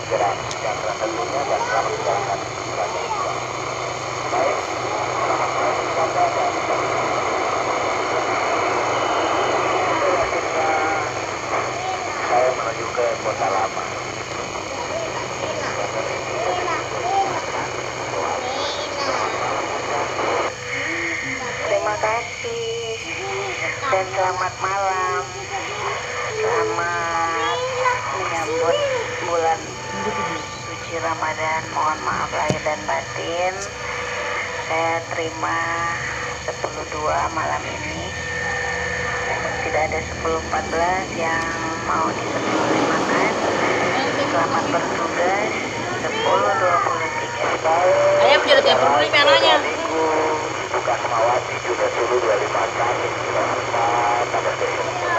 segera sejahtera tentunya dan selamat menjalankan ibadah puasa. Baik, selamat berpuasa dan akhirnya saya menuju ke kota lama. Terima kasih dan selamat malam. Selamat menyambut bulan suci Ramadan. Mohon maaf lahir dan batin. Saya terima 10.2 malam ini. Tidak ada 10.14 yang mau diperjualkan. Selamat bertugas 10.23. Ayam jadi kayak perlu nih penanya. Bukan Mawati juga dulu 25 kali. Sampai besok.